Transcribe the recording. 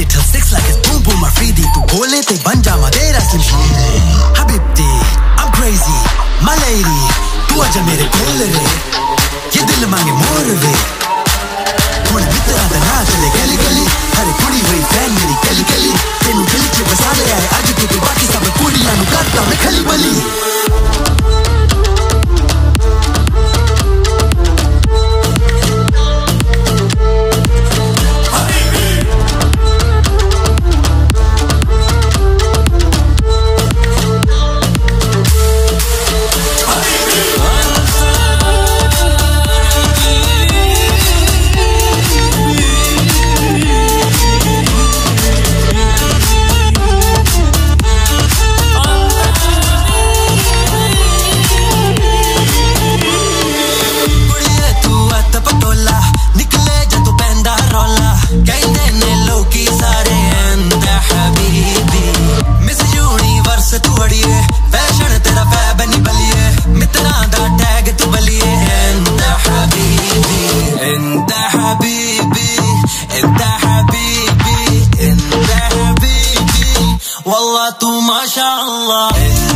little six like it's boom boom Afridi. Tu bole te ban ja madera slim shady. Habibti, I'm crazy, my lady. Tu aja mere kol re, ye dil mange mor ve. Thode mitra da na chale gली gली, hare kudi hoyi fan meri gली gली. Tenu dil ch basa le aaye aaj tu ke baaki sab kudiyan nu karta main khali bali. والله تو ما شاء الله.